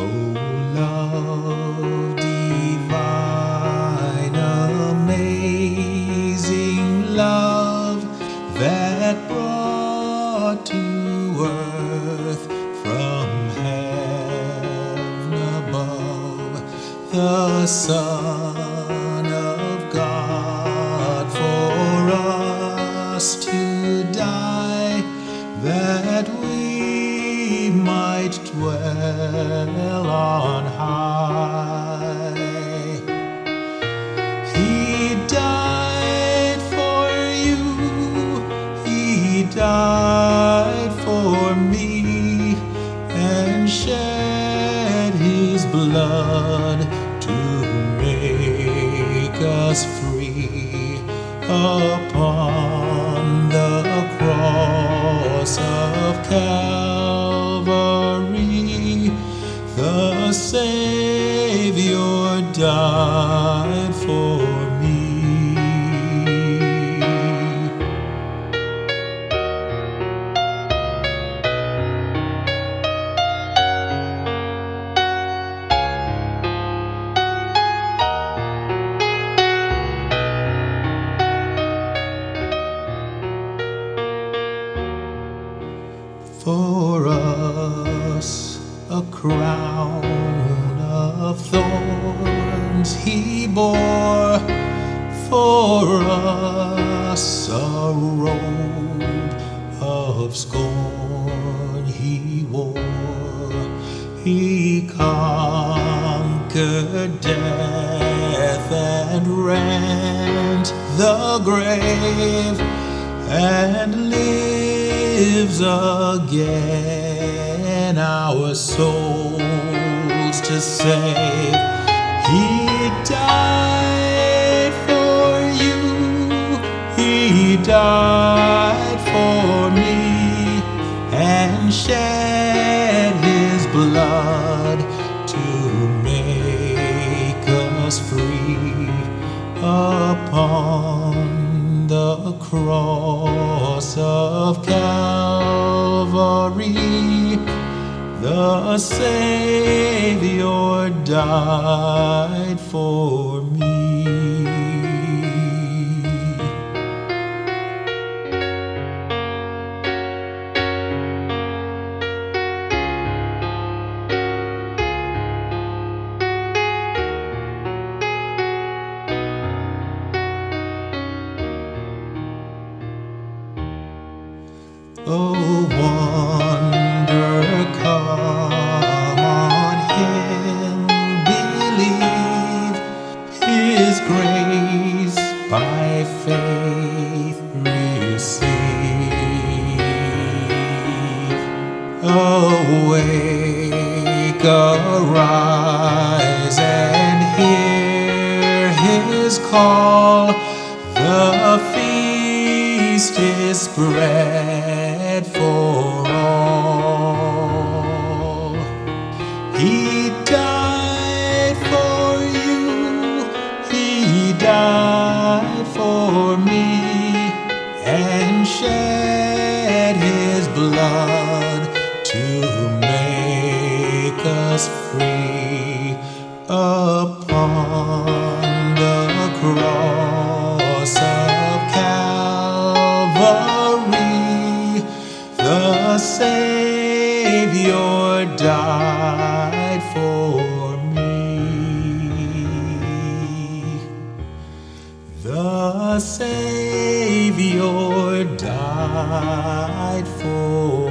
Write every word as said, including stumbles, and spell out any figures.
Oh, love divine, amazing love that brought to earth from heaven above the Son of God for us to die, that we might dwell on high. He died for you, He died for me, and shed His blood to make us free. Upon the cross of Calvary, the Savior died for me. For us a crown of thorns He bore, for us a robe of scorn He wore. He conquered death and rent the grave, and lives again our souls to save. He died for you, He died for me, and shed His blood to make us free. Upon the cross of Calvary, the Savior died for me. Oh, wonder, come on Him, believe His grace by faith receive. Awake, arise, and hear His call. The feast is spread for all. He died for you, He died for me, and shed His blood to make us free. Upon the cross of Calvary, the Savior died for me. The Savior died for me.